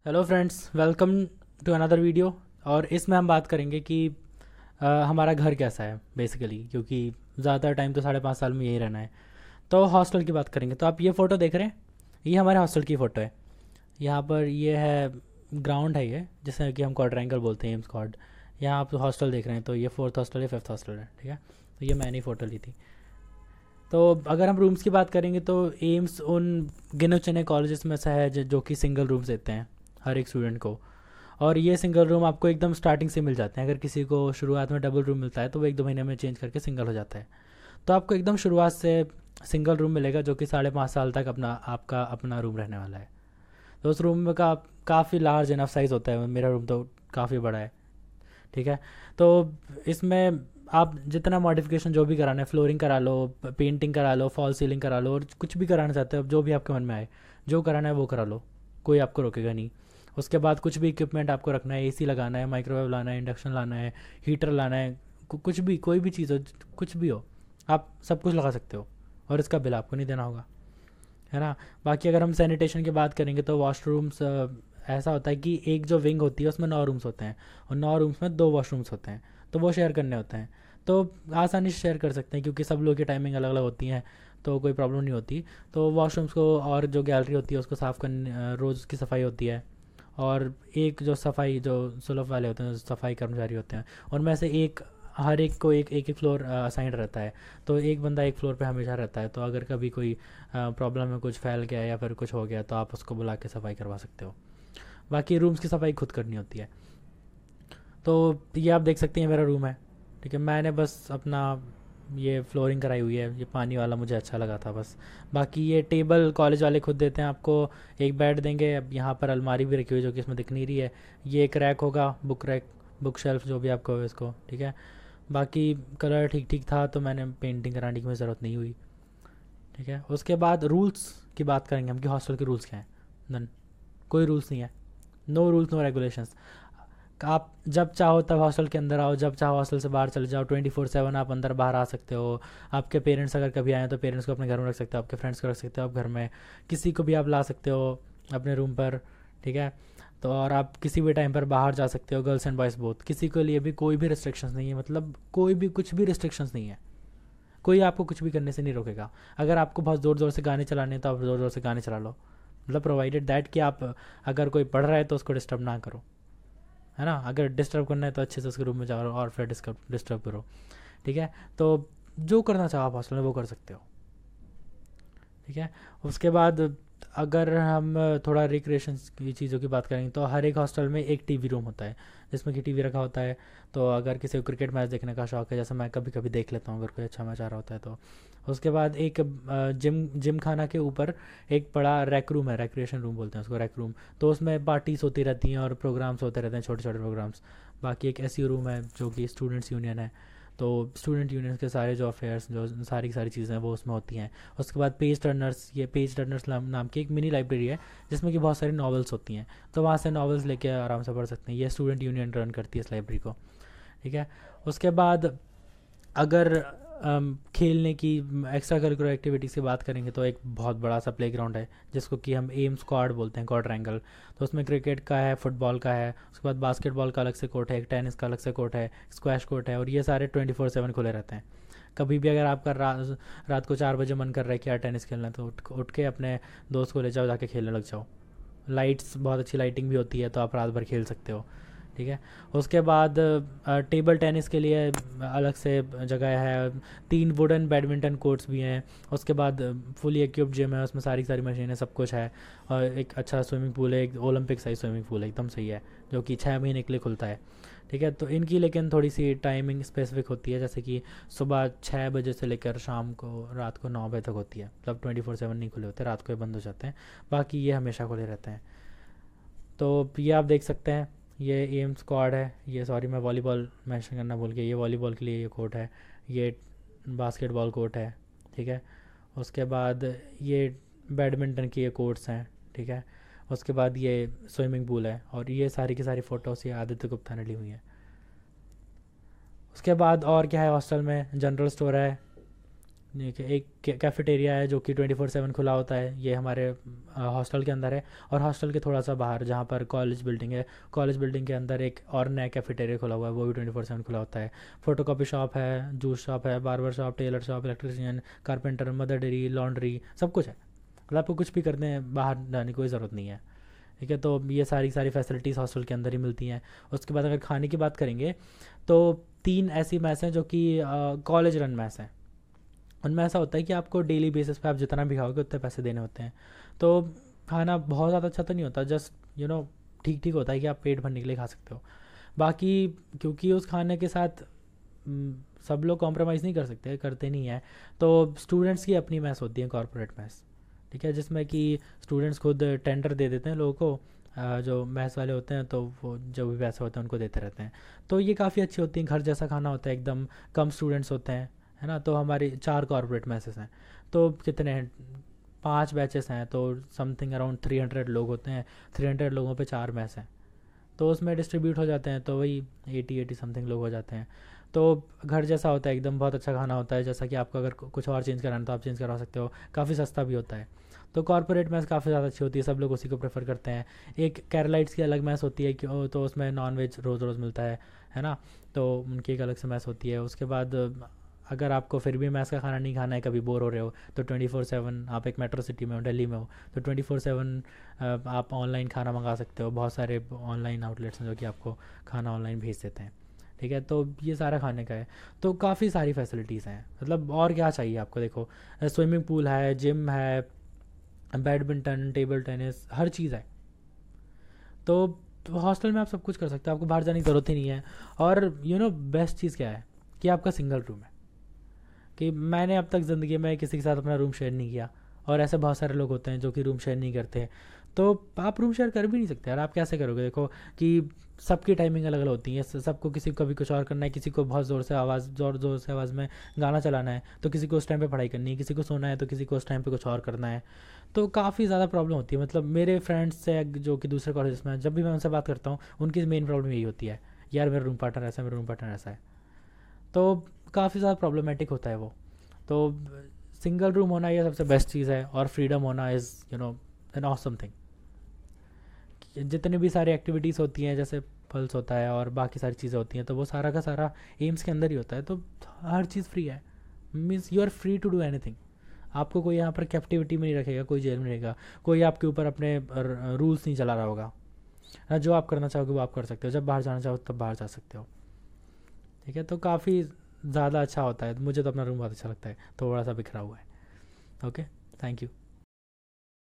Hello friends, welcome to another video. और इसमें हम बात करेंगे कि हमारा घर कैसा है बेसिकली, क्योंकि ज़्यादा टाइम तो 5.5 साल में यही रहना है। तो हॉस्टल की बात करेंगे। तो आप ये फ़ोटो देख रहे हैं, ये हमारे हॉस्टल की फ़ोटो है। यहाँ पर ये है ग्राउंड है, ये जिसे कि हम क्वाड्रेंगल बोलते हैं, एम्स क्वाड। यहाँ आप हॉस्टल देख रहे हैं, तो ये फोर्थ हॉस्टल है, फिफ्थ हॉस्टल है, ठीक है। तो ये मैंने ही फ़ोटो ली थी। तो अगर हम रूम्स की बात करेंगे तो एम्स उन गिने चुने कॉलेजेस में से है जो कि सिंगल रूम्स देते हैं हर एक स्टूडेंट को। और ये सिंगल रूम आपको एकदम स्टार्टिंग से मिल जाते हैं। अगर किसी को शुरुआत में डबल रूम मिलता है तो वो 1-2 महीने में चेंज करके सिंगल हो जाता है। तो आपको एकदम शुरुआत से सिंगल रूम मिलेगा, जो कि 5.5 साल तक आपका अपना रूम रहने वाला है। तो उस रूम में काफ़ी लार्ज इनफ साइज़ होता है। मेरा रूम तो काफ़ी बड़ा है, ठीक है। तो इसमें आप जितना मॉडिफिकेशन जो भी कराना है, फ्लोरिंग करा लो, पेंटिंग करा लो, फॉल सीलिंग करा लो, और कुछ भी कराना चाहते हो, जो भी आपके मन में आए, जो कराना है वो करा लो, कोई आपको रोकेगा नहीं। उसके बाद कुछ भी इक्विपमेंट आपको रखना है, एसी लगाना है, माइक्रोवेव लाना है, इंडक्शन लाना है, हीटर लाना है, कुछ भी, कोई भी चीज़ हो, कुछ भी हो, आप सब कुछ लगा सकते हो। और इसका बिल आपको नहीं देना होगा, है ना। बाकी अगर हम सैनिटेशन की बात करेंगे तो वॉशरूम्स ऐसा होता है कि एक जो विंग होती है उसमें 9 रूम्स होते हैं, और 9 रूम्स में 2 वॉशरूम्स होते हैं। तो वो शेयर करने होते हैं, तो आसानी से शेयर कर सकते हैं, क्योंकि सब लोग की टाइमिंग अलग अलग होती हैं, तो कोई प्रॉब्लम नहीं होती। तो वॉशरूम्स को और जो गैलरी होती है उसको साफ़ करने रोज़ उसकी सफाई होती है। और एक जो सफाई, जो सुलभ वाले होते हैं, जो सफाई कर्मचारी होते हैं, उनमें से एक, हर एक को एक एक फ्लोर असाइन रहता है। तो एक बंदा एक फ्लोर पे हमेशा रहता है। तो अगर कभी कोई प्रॉब्लम में कुछ फैल गया या फिर कुछ हो गया तो आप उसको बुला के सफाई करवा सकते हो। बाकी रूम्स की सफाई खुद करनी होती है। तो ये आप देख सकते हैं, मेरा रूम है, ठीक है। मैंने बस अपना ये फ्लोरिंग कराई हुई है, ये पानी वाला मुझे अच्छा लगा था बस। बाकी ये टेबल कॉलेज वाले खुद देते हैं आपको। एक बेड देंगे, अब यहाँ पर अलमारी भी रखी हुई है जो कि इसमें दिख नहीं रही है। ये एक रैक होगा, बुक रैक, बुक शेल्फ, जो भी आपको हो इसको, ठीक है। बाकी कलर ठीक ठीक था, तो मैंने पेंटिंग कराने की मुझे ज़रूरत नहीं हुई, ठीक है। उसके बाद रूल्स की बात करेंगे हम कि हॉस्टल के रूल्स क्या हैं। नन, कोई रूल्स नहीं है। No rules no regulations. आप जब चाहो तब हॉस्टल के अंदर आओ, जब चाहो हॉस्टल से बाहर चले जाओ। 24/7 आप अंदर बाहर आ सकते हो। आपके पेरेंट्स अगर कभी आए तो पेरेंट्स को अपने घर में रख सकते हो, आपके फ्रेंड्स को रख सकते हो आप घर में, किसी को भी आप ला सकते हो अपने रूम पर, ठीक है। तो और आप किसी भी टाइम पर बाहर जा सकते हो, गर्ल्स एंड बॉयज़ बोथ। किसी के लिए भी कोई भी रिस्ट्रिक्शंस नहीं है, मतलब कोई भी कुछ भी रिस्ट्रिक्शंस नहीं है। कोई आपको कुछ भी करने से नहीं रोकेगा। अगर आपको बहुत ज़ोर ज़ोर से गाने चलाने हैं तो आप ज़ोर ज़ोर से गाने चला लो, मतलब प्रोवाइडेड दैट कि आप, अगर कोई पढ़ रहा है तो उसको डिस्टर्ब ना करो, है ना। अगर डिस्टर्ब करना है तो अच्छे से उसके रूम में जाओ और फिर डिस्टर्ब करो, ठीक है। तो जो करना चाहो आप हॉस्टल में वो कर सकते हो, ठीक है। उसके बाद अगर हम थोड़ा रिक्रिएशन की चीज़ों की बात करेंगे तो हर एक हॉस्टल में एक टीवी रूम होता है, जिसमें कि टीवी रखा होता है। तो अगर किसी को क्रिकेट मैच देखने का शौक है, जैसे मैं कभी कभी देख लेता हूँ अगर कोई अच्छा मैच आ रहा होता है तो। उसके बाद एक जिम जिम खाना के ऊपर एक बड़ा रैक रूम है, रिक्रिएशन रूम बोलते हैं उसको, रैक रूम। तो उसमें पार्टीज होती रहती हैं और प्रोग्राम्स होते रहते हैं, छोटे छोटे प्रोग्राम्स। बाकी एक ऐसी रूम है जो कि स्टूडेंट्स यूनियन है। तो स्टूडेंट यूनियन के सारे जो अफेयर्स, जो सारी की सारी चीज़ें हैं वो उसमें होती हैं। उसके बाद पेज टर्नर्स, ये पेज टर्नर्स नाम की एक मिनी लाइब्रेरी है, जिसमें कि बहुत सारी नॉवेल्स होती हैं। तो वहाँ से नॉवेल्स लेके आराम से पढ़ सकते हैं। ये स्टूडेंट यूनियन रन करती है इस लाइब्रेरी को, ठीक है। उसके बाद अगर खेलने की, एक्स्ट्रा करिकुलर एक्टिविटीज़ की बात करेंगे तो एक बहुत बड़ा सा प्लेग्राउंड है, जिसको कि हम एम्स स्क्वाड बोलते हैं, क्वाड्रेंगल। तो उसमें क्रिकेट का है, फुटबॉल का है, उसके बाद बास्केटबॉल का अलग से कोर्ट है, एक टेनिस का अलग से कोर्ट है, स्क्वैश कोर्ट है। और ये सारे 24/7 खुले रहते हैं। कभी भी अगर आपका रात को 4 बजे मन कर रहा है कि यार टेनिस खेलना है, तो उठ के अपने दोस्त को ले जाओ, जाके खेलने लग जाओ। लाइट्स, बहुत अच्छी लाइटिंग भी होती है, तो आप रात भर खेल सकते हो, ठीक है। उसके बाद टेबल टेनिस के लिए अलग से जगह है, 3 वुडन बैडमिंटन कोर्ट्स भी हैं। उसके बाद फुली इक्विप्ड जिम है, उसमें सारी सारी मशीनें, सब कुछ है। और एक अच्छा स्विमिंग पूल है, एक ओलंपिक साइज स्विमिंग पूल है, एकदम सही है, जो कि 6 महीने के लिए खुलता है, ठीक है। तो इनकी लेकिन थोड़ी सी टाइमिंग स्पेसिफिक होती है, जैसे कि सुबह 6 बजे से लेकर शाम को रात को 9 बजे तक होती है। मतलब 24/7 नहीं खुले होते, रात को ही बंद हो जाते हैं। बाकी ये हमेशा खुले रहते हैं। तो ये आप देख सकते हैं, ये एम स्क्वाड है। ये, सॉरी मैं वॉलीबॉल मेंशन करना भूल गया, ये वॉलीबॉल के लिए ये कोर्ट है। ये बास्केटबॉल कोर्ट है, ठीक है। उसके बाद ये बैडमिंटन की ये कोर्ट्स हैं, ठीक है। उसके बाद ये स्विमिंग पूल है। और ये सारी की सारी फ़ोटोज़ ये आदित्य गुप्ता ने ली हुई हैं। उसके बाद और क्या है हॉस्टल में, जनरल स्टोर है, एक कैफेटेरिया है जो कि 24/7 खुला होता है, ये हमारे हॉस्टल के अंदर है। और हॉस्टल के थोड़ा सा बाहर जहाँ पर कॉलेज बिल्डिंग है, कॉलेज बिल्डिंग के अंदर एक और नया कैफेटेरिया खुला हुआ है, वो भी 24/7 खुला होता है। फोटोकॉपी शॉप है, जूस शॉप है, barber shop, tailor shop, electrician, carpenter, Mother Dairy, laundry, सब कुछ है। मतलब आपको कुछ भी करने बाहर जाने की कोई ज़रूरत नहीं है। ठीक है, तो ये सारी सारी फैसिलिटीज़ हॉस्टल के अंदर ही मिलती हैं। उसके बाद अगर खाने की बात करेंगे तो 3 ऐसी मैस हैं जो कि कॉलेज रन मैस हैं। उनमें ऐसा होता है कि आपको डेली बेसिस पे आप जितना भी खाओगे उतने पैसे देने होते हैं। तो खाना बहुत ज़्यादा अच्छा तो नहीं होता, जस्ट ठीक ठीक होता है कि आप पेट भरने के लिए खा सकते हो। बाकी क्योंकि उस खाने के साथ सब लोग कॉम्प्रोमाइज़ नहीं कर सकते, करते नहीं हैं, तो स्टूडेंट्स की अपनी मैस होती है, कॉर्पोरेट मैस। ठीक है, जिसमें कि स्टूडेंट्स खुद टेंडर दे देते हैं लोगों को, जो मैथ्स वाले होते हैं, तो वो जो भी पैसे होते हैं उनको देते रहते हैं। तो ये काफ़ी अच्छी होती हैं, घर जैसा खाना होता है एकदम, कम स्टूडेंट्स होते हैं, है ना। तो हमारी 4 कॉर्पोरेट मैसेस हैं, तो कितने हैं, 5 बैचेस हैं, तो समथिंग अराउंड 300 लोग होते हैं। 300 लोगों पे 4 मैस हैं, तो उसमें डिस्ट्रीब्यूट हो जाते हैं, तो वही 80 समथिंग लोग हो जाते हैं। तो घर जैसा होता है एकदम, बहुत अच्छा खाना होता है। जैसा कि आपको अगर कुछ और चेंज कराना है तो आप चेंज करवा सकते हो, काफ़ी सस्ता भी होता है। तो कॉर्पोरेट मैस काफ़ी ज़्यादा अच्छी होती है, सब लोग उसी को प्रेफर करते हैं। एक कैरलाइट्स की अलग मैस होती है कि तो उसमें नॉन वेज रोज़ रोज़ मिलता है ना। तो उनकी एक अलग से मैस होती है। उसके बाद अगर आपको फिर भी मैस का खाना नहीं खाना है, कभी बोर हो रहे हो, तो 24/7 आप एक मेट्रो सिटी में हो, दिल्ली में हो, तो 24/7 आप ऑनलाइन खाना मंगा सकते हो। बहुत सारे ऑनलाइन आउटलेट्स हैं जो कि आपको खाना ऑनलाइन भेज देते हैं। ठीक है, तो ये सारा खाने का है। तो काफ़ी सारी फैसिलिटीज़ हैं, मतलब और क्या चाहिए आपको। देखो, स्विमिंग पूल है, जिम है, बैडमिंटन, टेबल टेनिस, हर चीज़ है। तो हॉस्टल में आप सब कुछ कर सकते हो, आपको बाहर जाने की ज़रूरत ही नहीं है। और बेस्ट चीज़ क्या है कि आपका सिंगल रूम है। कि मैंने अब तक ज़िंदगी में किसी के साथ अपना रूम शेयर नहीं किया, और ऐसे बहुत सारे लोग होते हैं जो कि रूम शेयर नहीं करते। तो आप रूम शेयर कर भी नहीं सकते यार, आप कैसे करोगे। देखो कि सबकी टाइमिंग अलग अलग होती है, सबको किसी को कभी कुछ और करना है, किसी को बहुत ज़ोर ज़ोर से आवाज़ में गाना चलाना है, तो किसी को उस टाइम पे पढ़ाई करनी है, किसी को सोना है, तो किसी को उस टाइम पे कुछ और करना है। तो काफ़ी ज़्यादा प्रॉब्लम होती है। मतलब मेरे फ्रेंड्स से जो कि दूसरे कॉलेज में हैं, जब भी मैं उनसे बात करता हूँ, उनकी मेन प्रॉब्लम यही होती है, यार मेरा रूम पार्टनर ऐसा है, मेरा रूम पार्टनर ऐसा है। तो काफ़ी ज़्यादा प्रॉब्लमेटिक होता है वो। तो सिंगल रूम होना ये सबसे बेस्ट चीज़ है, और फ्रीडम होना इज़ एन ऑसम थिंग। जितनी भी सारी एक्टिविटीज़ होती हैं, जैसे पल्स होता है और बाकी सारी चीज़ें होती हैं, तो वो सारा का सारा एम्स के अंदर ही होता है। तो हर चीज़ फ्री है, means you are free to do anything. आपको कोई यहाँ पर कैप्टिविटी में नहीं रखेगा, कोई जेल में नहीं रहेगा, कोई आपके ऊपर अपने रूल्स नहीं चला रहा होगा। हाँ, जो आप करना चाहोगे वो आप कर सकते हो, जब बाहर जाना चाहो तब बाहर जा सकते हो। ठीक है, तो काफ़ी ज़्यादा अच्छा होता है। मुझे तो अपना रूम बहुत अच्छा लगता है, थोड़ा सा बिखरा हुआ है। Okay, thank you.